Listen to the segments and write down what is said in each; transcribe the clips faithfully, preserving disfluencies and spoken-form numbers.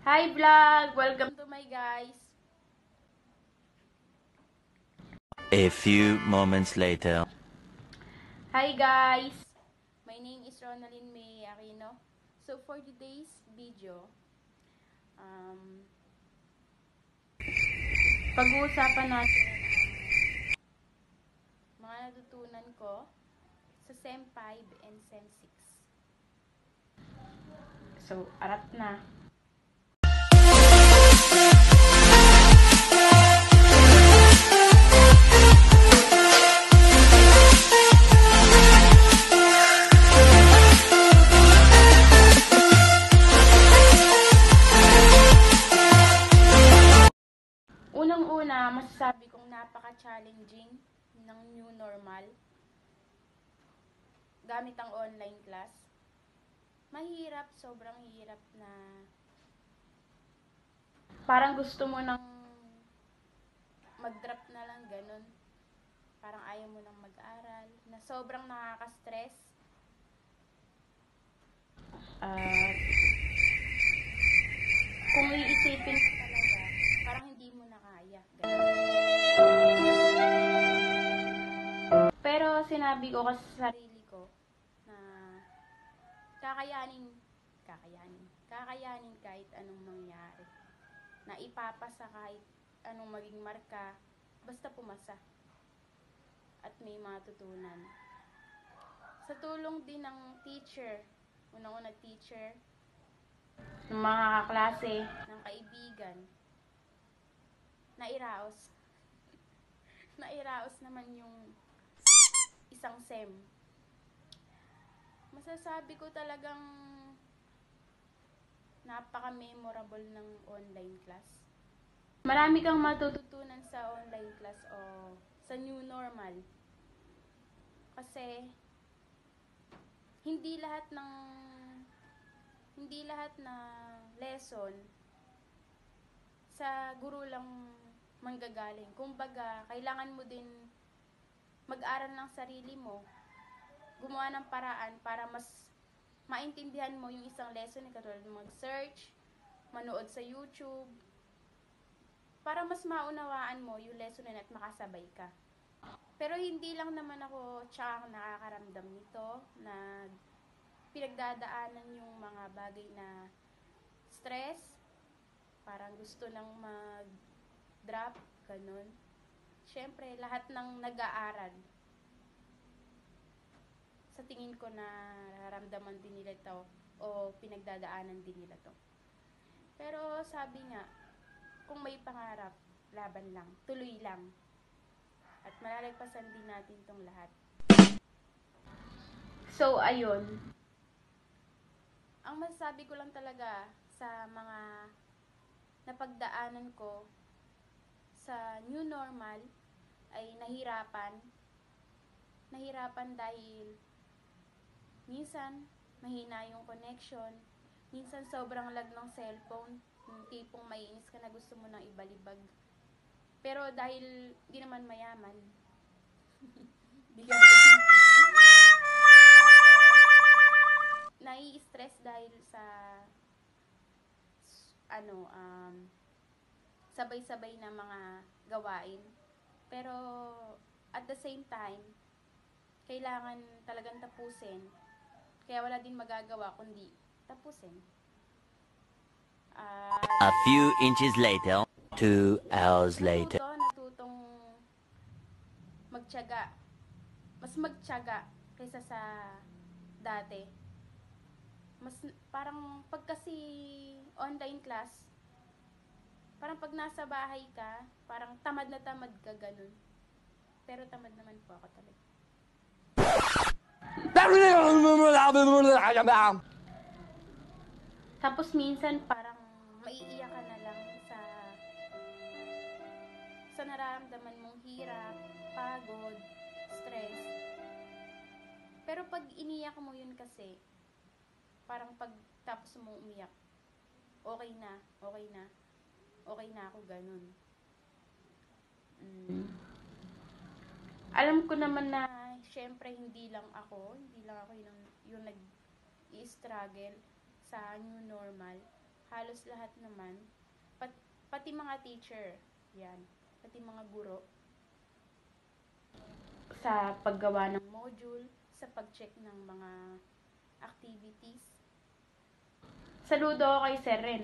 Hi vlog! Welcome to my guys! A few moments later. Hi guys! My name is Ronalyn May Aquino. So for today's video, um, pag-uusapan natin ang mga natutunan ko sa SEM five and SEM six. So, arat na! Unang-una, masasabi kong napaka-challenging ng new normal gamit ang online class. Mahirap, sobrang hirap na parang gusto mo nang mag-drop na lang ganun. Parang ayaw mo nang mag-aral, na sobrang nakaka-stress. At kung iisipin mo talaga, parang hindi mo na kaya. Ganun. Pero sinabi ko kasi sa sarili ko na kakayanin, kakayanin, kakayanin kahit anong mangyari. Na ipapasa kahit anong maging marka, basta pumasa. At may matutunan. Sa tulong din ng teacher, unang-una teacher, ng mga kaklase, ng kaibigan, nairaos. Nairaos naman yung isang SEM. Masasabi ko talagang napaka-memorable ng online class. Marami kang matututunan sa online class o sa new normal. Kasi hindi lahat ng hindi lahat ng lesson sa guro lang manggagaling. Kumbaga, kailangan mo din mag-aral ng sarili mo. Gumawa ng paraan para mas maintindihan mo yung isang lesson, katulad mag-search, manood sa YouTube, para mas maunawaan mo yung lesson na at makasabay ka. Pero hindi lang naman ako tsaka nakakaramdam nito, na pinagdadaanan yung mga bagay na stress, parang gusto nang mag-drop, ganun. Siyempre, lahat ng nag-aaral, sa tingin ko na nararamdaman din nila to o pinagdadaanan din nila to. Pero sabi nga, kung may pangarap, laban lang, tuloy lang. At malalagpasan din natin tong lahat. So, ayun. Ang masasabi ko lang talaga sa mga napagdaanan ko sa new normal ay nahirapan. Nahirapan dahil minsan mahina yung connection, minsan sobrang lag ng cellphone, yung tipong maiinis ka na gusto mo nang ibalibag. Pero dahil di naman mayaman, bigyan ko nai-stress dahil sa ano, um, sabay-sabay na mga gawain. Pero at the same time, kailangan talagang tapusin. Kaya wala din magagawa kundi tapusin. Uh, A few inches later, two hours later. Natuto, natutong magtiyaga. Mas magtiyaga kaysa sa dati. Mas parang pag kasi online class, parang pag nasa bahay ka, parang tamad na tamad ka, ganun. Pero tamad naman po ako talaga. Tapos minsan parang maiiyak ka na lang sa sa nararamdaman mong hirap, pagod, stress. Pero pag iniyak mo yun kasi, parang pag tapos mo umiyak, okay na, okay na, okay na ako, ganun. Mm. Alam ko naman na, syempre, hindi lang ako, hindi lang ako yung, yung nag-i-struggle sa new normal. halos lahat naman, pat, pati mga teacher, yan, pati mga guro, sa paggawa ng module, sa pag-check ng mga activities. Saludo ako kay Sir Ren.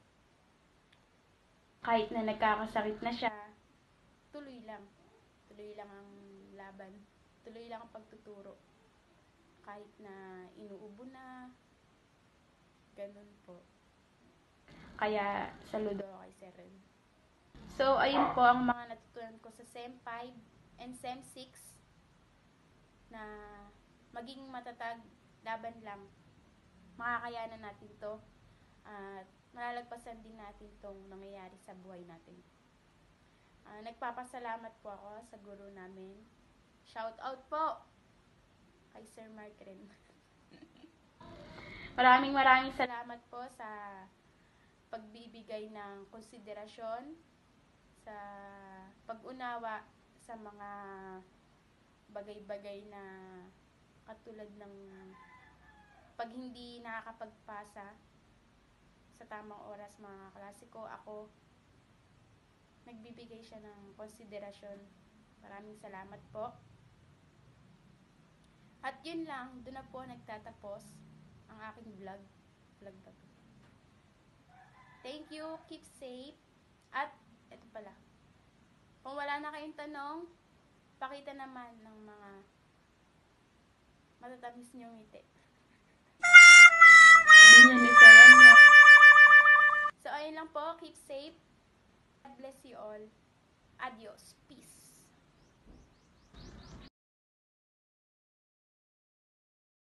Kahit na nagkakasakit na siya, tuloy lang. Tuloy lang ang laban. Tuloy lang ang pagtuturo. Kahit na inuubo na, ganun po. Kaya, saludo ako kay Sir Ren. So, ayun po ang mga natutunan ko sa SEM five and SEM six na maging matatag, laban lang. Makakayanan natin to at malalagpasan din natin tong nangyayari sa buhay natin. Uh, nagpapasalamat po ako sa guro namin. Shout out po kay Sir Mark rin. Maraming maraming salamat po sa pagbibigay ng konsiderasyon, sa pag-unawa sa mga bagay-bagay na katulad ng pag hindi nakakapagpasa sa tamang oras mga kaklase ko, ako nagbibigay siya ng konsiderasyon. Maraming salamat po. At yun lang, doon na po nagtatapos ang aking vlog. Vlog ba to? Thank you, keep safe. At ito pala, kung wala na kayong tanong, pakita naman ng mga matatamis niyong ngiti. Hindi niya ni Sir Ren yan. So, ayun lang po. Keep safe. God bless you all. Adios. Peace.